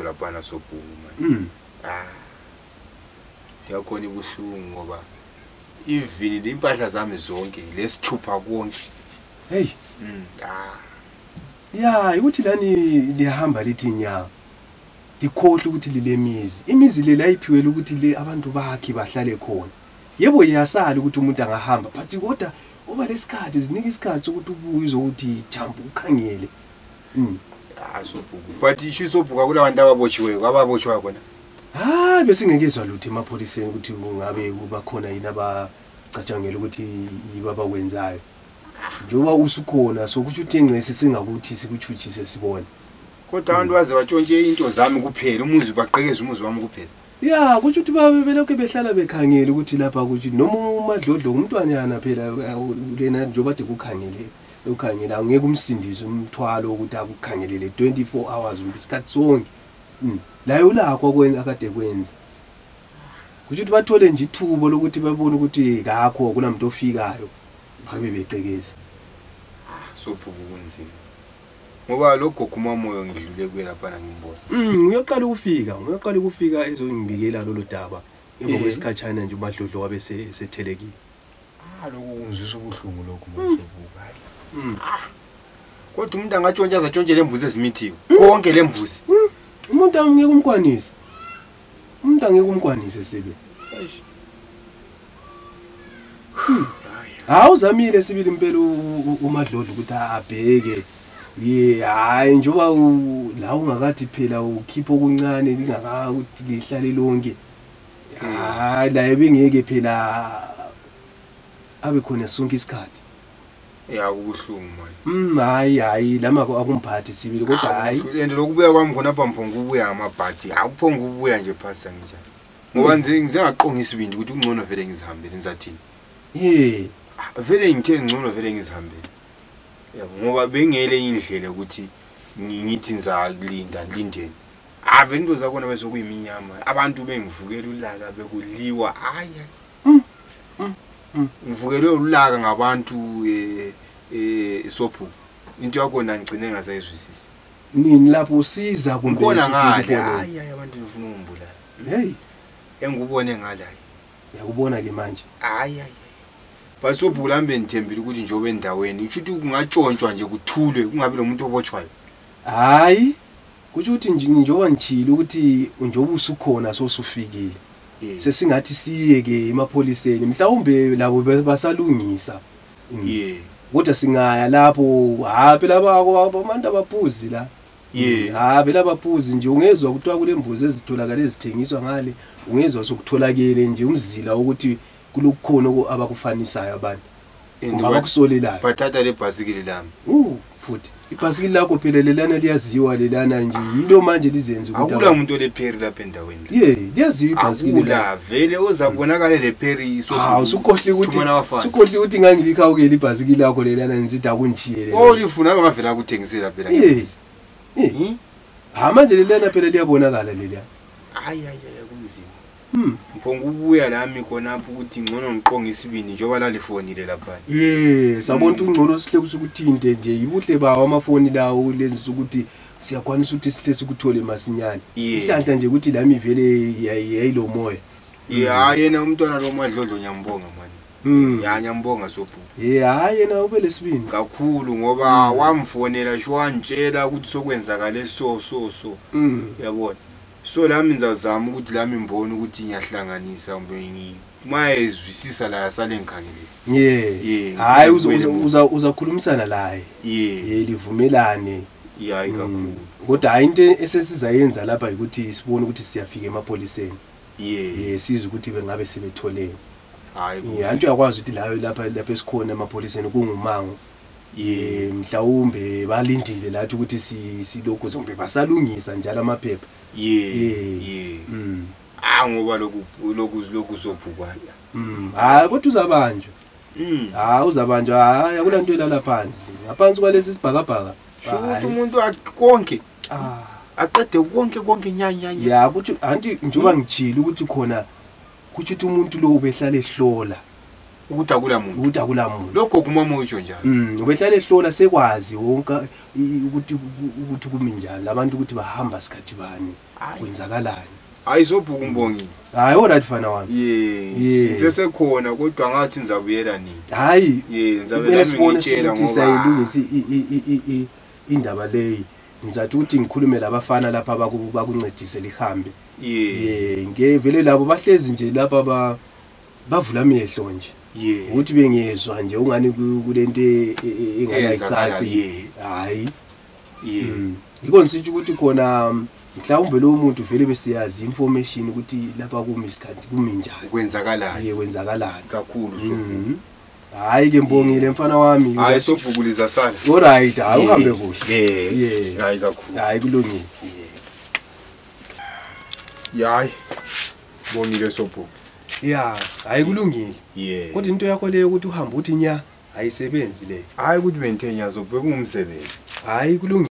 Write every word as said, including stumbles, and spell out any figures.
lutho lapana sobhuku Mm. Ah. Yakhona ibuhlungu ngoba even impahla zami zonke lesithupha konke. Hey. Mm. Ah. Ya, ukuthi lani lihamba lithi nya. Likhohle ukuthi lilemizi. Imizi le layiphiwela ukuthi le abantu bakhe bahlale khona. Yebo iyasala ukuthi umuntu angahamba, but kodwa oba lesikhathi zinika isikhathi ukuthi ubuye uzokuthi jump ukhangele. Mm. Ah sobhuku. But isho sobhuka kulabantu ababotshiweyo, ababotshiwa khona. Ah bese ngekezwe lutho emapholiseni ukuthi ungabe kuba khona yini abacatshangela ukuthi ibaba wenzayo. Njoba usukhona sokuthi uthengcese singakuthi sikuchuchise sibone. Kodwa abantu waze batshontshe into zami kuphela, umuzi baqhekeza umuzi wami kuphela. Ya, kuthi uthi babe belokho behlala bekhangele ukuthi lapha ukuthi noma umadlodlo umntwana yana phela lena njoba de kukhangele. Ukhangela angeke umsindise umthwalo ukuthi akukhangelele twenty-four hours isikhathi sonke. Mm. La ulakho kwenza akade kwenza. Kuthi bathole nje ithubo lokuthi babone ukuthi ngakho kunamuntu ofikayo. Babe beqekeza. Ah sobhuku kunzima. Ngoba lokho kumamoyo ngidlule kwelapha ngimbona. Mm, uyoqala ukufika, uyoqala ukufika ezongibikela lolo daba. Ngoba isikhatshana nje umadlodlo wabe sethelekile. Ah lokho kungizwisa ubuhlungu lokho manje. Hayi. Mm. Kodwa umuntu angatshontsha atshontshe lembuzi ezimithiwe. Konke lembuzi. Umuntu angeke umkwanise. Umuntu angeke umkwanise sebe. Eish. Hawu zamile sibili impela umadlodlo ukuthi abheke. Ye hayi njoba la ungakathi phela ukhipha okuncane lingaka ukuthi lihlale lonke. Hayi la ebengeke phela abe khona sonke isikhathi. Ya kubuhlungu manje. Mm hayi hayi lama akumphathi sibili kodwa hayi. Ende lokubuya kwami khona apha mphongo ubuya amabhadi. Akuphonga ubuya nje phasa njani. Ngoba nje ngizengaqonga isibindi ukuthi ungcono vele ngizihambele nizathini. Yeah. Vele ngithe ngcono vele ngizihambele. Yabo ngoba bengele indlela ukuthi ngithi ngizalinda ngilindeni. Ah vele into zakho bese kuyiminyama. Abantu bengivukela ulaka bekudliwa. Hayi. Mm. Mm. Ngivukele ulaka ngabantu eh eh sophu. Into yakho ngicine ngasayizwisisa. Nini lapho usiza kumbe ngikona ngale. Hayi hayi abantu ngifuna ukumbula. Hey. Engubone ngala. Yakubona ke manje. Hayi hayi. Basobhula mbe ngithembile ukuthi njobe endaweni usho ukuthi kungatshontshwa nje kuthulwe kungabe lo muntu obotshwayo. Hayi kusho ukuthi njoba ngichile ukuthi njoba usukhona sosufikile. Sesingathi siye ke emapholiseni mhlawumbe labo basalungisa. Yeah. Kodwa singaya lapho ha phela abantu abaphuzi la. Yeah. Ha phela abaphuzi nje ungezwe kuthiwa kulembuzi ezitholakala ezithengiswa ngale ungezwe sokutholakele nje umzila ukuthi kulokukhona abakufanisayo abantu. Abakusolelayo. Bathatha le bhasikili lami. Uh futhi ibhasikili lakho phela lelana liyaziwa lelana nje yilo manje lizenza ukuthi akula umuntu olepheri lapha endaweni. Yeah, liyaziwa ibhasikili la vele ozabonakala lepheri so. Ah usukhohle ukuthi usukhohle ukuthi ngangilikhawukela ibhasikili lakho lelana ngizithi akunjiyele. Oh lifuna abangavela ukuthengisela phela ngempisi. Eh. Ha manje lelana phela liyabonakala leliya. Hayi hayi kunzima. Hmm. Mphongo ubuya lami khona apho ukuthi ngcono ngiqonga isibindi njoba la lifonile lapha. Yeah, sabona ukuthi ungcono sihle kusukuthinte nje ibuhle bawo amafoni lawo lenza ukuthi siyakwanisa ukuthi sihle sikuthole masinyane. Ihlanhla nje ukuthi lami vele yayilo moya. Yeah, yena umntwana lo madlodlo nyambonga manje. Mm. Ya nyambonga sobhu. Yeah, hayi yena ube lesibindi kakhulu ngoba wamfonela sho wantshela ukuthi sokwenzakala so so so. Mm. Yabona. So lami ngizazama ukuthi lami mbone ukuthi ngiyahlanganisa umbe ngi mayezwisisa la yasale ngikhangele. Yeah. Hayi uza uzakhulumisana laye. Yeah. Yeah livumelane. Yeah kakhulu. Kodwa hayi into esesizayenza lapha ukuthi sibone ukuthi siyafika emapholiseni. Yeah. Yeah siza ukuthi bengabe sebetholene. Hayi yeah antu yakwazi ukuthi la lapha lapha esikhona emapholiseni kungumango. Yeah mhlawumbe balindile lathi ukuthi si silokho zombe basalungisa njalo amaphepha. Yeah yeah mm ah ngoba lokhu lokhu lokhu sophukwana mm hayi kodwa uzabanjwa mm ha uzabanjwa hayi akulanto elala phansi ngaphansi kwalesi sibhakabhaka sho ukuthi umuntu konke ah aqede konke konke nyanyanya ya ukuthi anti njoba ngichila ukuthi khona kuthi umuntu lo ubehlala ehlola ukuthi akula muntu ukuthi akula muntu lokho kumama usho njalo mm ubehlala ehlola sekwazi wonke ukuthi ukuthi kuminjani labantu ukuthi bahamba sikhathi bani kwenzakalani hayi sobhuku umbongile hayi alright fana wami yes sesekhona kodwa ngathi nizabuyela nini hayi yeah nizabela ngitshela ngoba sayilungisa indaba leyi ngizathi ukuthi ngikhulume labafana lapha bakuncedise lihambe yeah ngevele labo bahlezi nje lapha ba bavula amehlo nje yeah ukuthi bengezwa nje ungani kulento engakayicaci hayi yeah yiko ngisitsho ukuthi khona mhlawumbe lo muntu vele besiyazi information ukuthi lapha kumi isikhathi kumi njani kwenzakalani yeah kwenzakalani kakhulu so hayi ke mbongile mfana wami hayi sobhukuliza sala alright hayi uhambe kuhle yeah hayi kakhulu hayi kulungile yeah hayi bonile sobhuku yeah hayi kulungile yeah kodwa into yakho leyo ukuthi uhamba uthi nya ayisebenzi le hayi ukuthi bengithenya zobheka umsebenzi hayi kulungile.